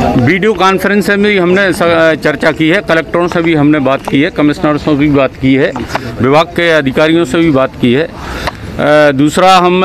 Video conference से भी हमने चर्चा की है, कलेक्टरों से भी हमने बात की है, कमिश्नर से भी बात की है, विभाग के अधिकारियों से भी बात की है। दूसरा, हम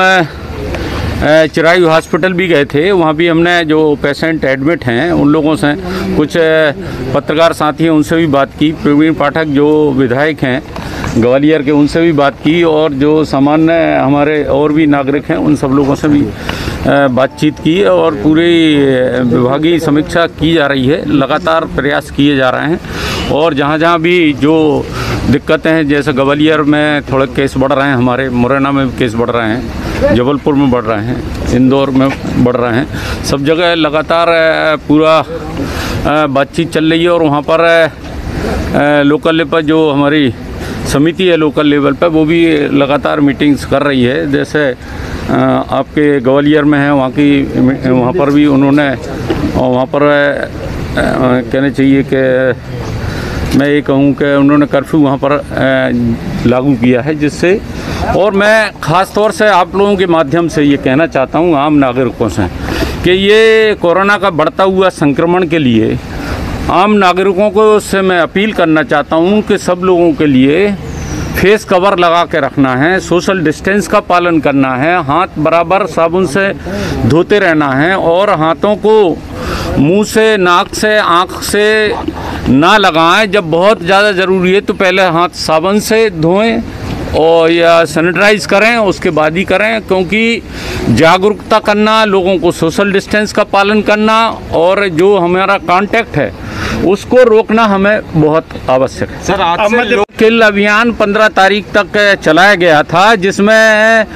चिराई हॉस्पिटल भी गए थे, वहाँ भी हमने जो पेशेंट एडमिट हैं उन लोगों से, कुछ पत्रकार साथी हैं उनसे भी बात की, प्रवीण पाठक जो विधायक हैं ग्वालियर के उनसे भी बात की, और जो सामान्य हमारे और भी नागरिक हैं उन सब लोगों से भी बातचीत की, और पूरी विभागीय समीक्षा की जा रही है। लगातार प्रयास किए जा रहे हैं, और जहाँ जहाँ भी जो दिक्कतें हैं, जैसे ग्वालियर में थोड़े केस बढ़ रहे हैं, हमारे मुरैना में भी केस बढ़ रहे हैं, जबलपुर में बढ़ रहे हैं, इंदौर में बढ़ रहे हैं, सब जगह लगातार पूरा बातचीत चल रही है। और वहाँ पर लोकल लेवल पर जो हमारी समिति है लोकल लेवल पर, वो भी लगातार मीटिंग्स कर रही है। जैसे आपके ग्वालियर में है, वहाँ पर भी उन्होंने, वहाँ पर कहना चाहिए कि मैं ये कहूँ कि उन्होंने कर्फ्यू वहाँ पर लागू किया है, जिससे, और मैं ख़ास तौर से आप लोगों के माध्यम से ये कहना चाहता हूँ आम नागरिकों से कि ये कोरोना का बढ़ता हुआ संक्रमण के लिए आम नागरिकों को से मैं अपील करना चाहता हूँ कि सब लोगों के लिए फेस कवर लगा के रखना है, सोशल डिस्टेंस का पालन करना है, हाथ बराबर साबुन से धोते रहना है, और हाथों को मुंह से, नाक से, आँख से ना लगाएं। जब बहुत ज़्यादा ज़रूरी है तो पहले हाथ साबुन से धोएं और या सैनिटाइज करें, उसके बाद ही करें, क्योंकि जागरूकता करना, लोगों को सोशल डिस्टेंस का पालन करना, और जो हमारा कांटेक्ट है उसको रोकना हमें बहुत आवश्यक है। सर, आज से किल अभियान 15 तारीख तक चलाया गया था, जिसमें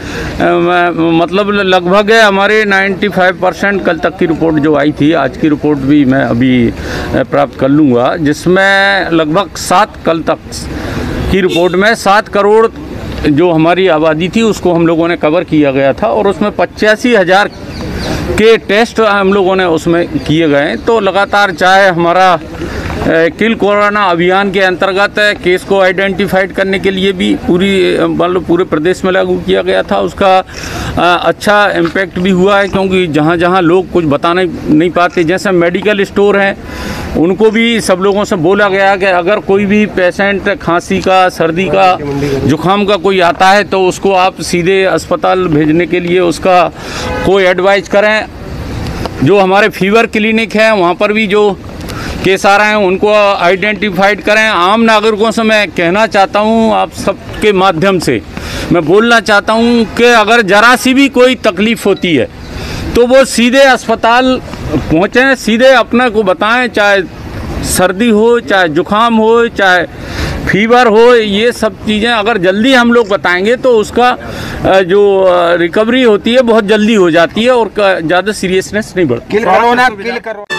मतलब लगभग हमारे 95% कल तक की रिपोर्ट जो आई थी, आज की रिपोर्ट भी मैं अभी प्राप्त कर लूँगा, जिसमें लगभग 7 कल तक की रिपोर्ट में 7 करोड़ जो हमारी आबादी थी उसको हम लोगों ने कवर किया गया था, और उसमें 85,000 के टेस्ट हम लोगों ने उसमें किए गए। तो लगातार, चाहे हमारा किल कोरोना अभियान के अंतर्गत केस को आइडेंटिफाइड करने के लिए भी मतलब पूरे प्रदेश में लागू किया गया था, उसका अच्छा इम्पैक्ट भी हुआ है, क्योंकि जहाँ जहाँ लोग कुछ बताने नहीं पाते, जैसे मेडिकल स्टोर हैं, उनको भी सब लोगों से बोला गया कि अगर कोई भी पेशेंट खांसी का, सर्दी का, जुकाम का कोई आता है तो उसको आप सीधे अस्पताल भेजने के लिए उसका कोई एडवाइस करें। जो हमारे फीवर क्लिनिक हैं वहाँ पर भी जो केस आ रहे हैं उनको आइडेंटिफाइड करें। आम नागरिकों से मैं कहना चाहता हूँ, आप सबके माध्यम से मैं बोलना चाहता हूँ कि अगर ज़रा सी भी कोई तकलीफ़ होती है तो वो सीधे अस्पताल पहुँचें, सीधे अपने को बताएं, चाहे सर्दी हो, चाहे जुकाम हो, चाहे फीवर हो, ये सब चीज़ें अगर जल्दी हम लोग बताएंगे तो उसका जो रिकवरी होती है बहुत जल्दी हो जाती है, और ज़्यादा सीरियसनेस नहीं बढ़ती।